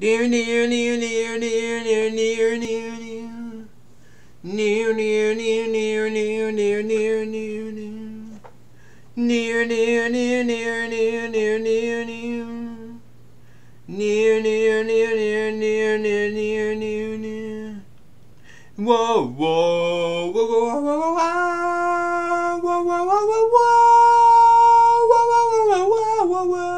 Near, near, near, near, near, near, near, near, near. Near, near, near, near, near, near, near, near, near. Near, near, near, near, near, near, near, near. Near, near, near, near, near, near, near, near, near. Whoa, whoa, whoa, whoa, whoa, whoa, whoa, whoa, whoa, whoa, whoa, whoa, whoa, whoa, whoa.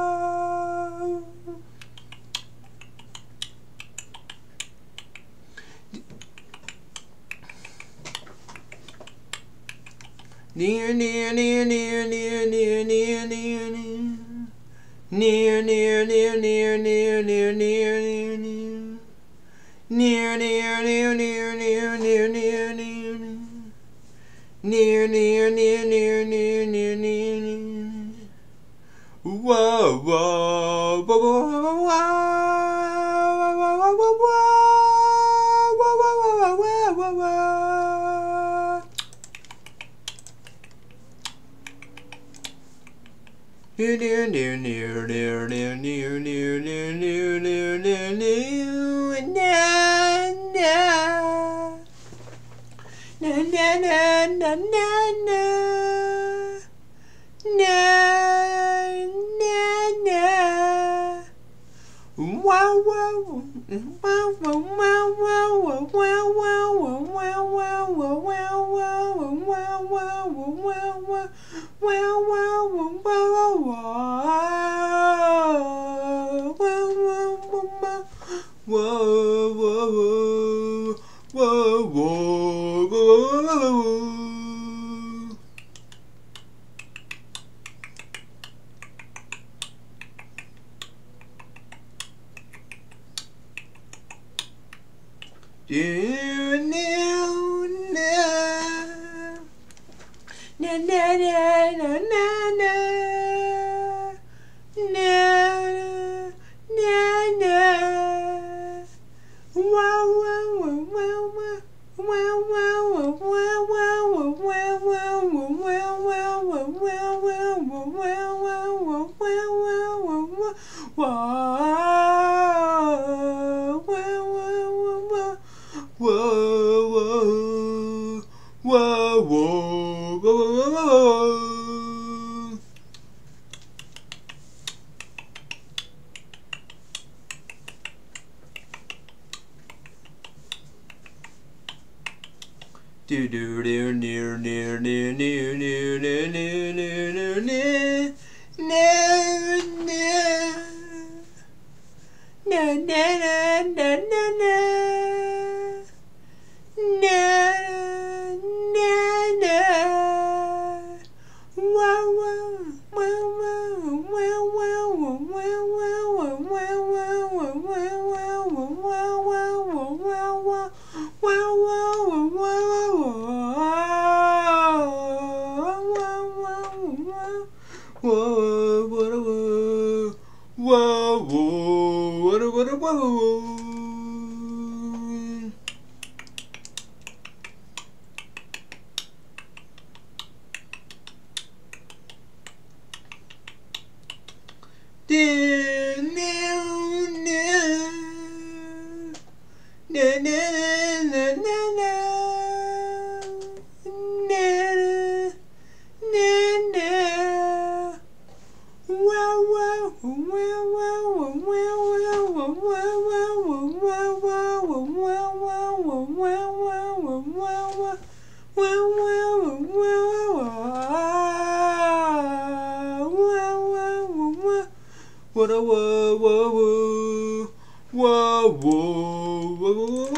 Near, near, near, near, near, near, near, near, near. Near, near, near, near, near, near, near, near, near. Near, near, near, near, near, near, near, near, near. Near, near, near, near, near, near, near, near. Whoa, whoa, whoa, whoa, whoa, whoa, whoa, whoa, whoa, whoa, whoa, whoa. Near, near, near, near, near, near, near, near, near, near, near, near, near, na, na. Na, na, na, na, na, na. Na, na, na. Wow, wow, wow, wow, wow, wow, wow, wow, wow, wow, wow, wow, wow, wow, wow, wow, wow. Well, well, well, well, well, well, whoa, whoa, whoa, whoa, whoa. Na na na na na na na na na. Wow wow wow wow wow wow wow wow wow wow wow wow wow wow. Do do do near near near near near near near near near near na na na na na na na na na. Wow wow wow wow wow wow wow wow wow wow wow wow wow. Whoa, whoa, whoa, whoa, whoa, whoa, whoa, whoa.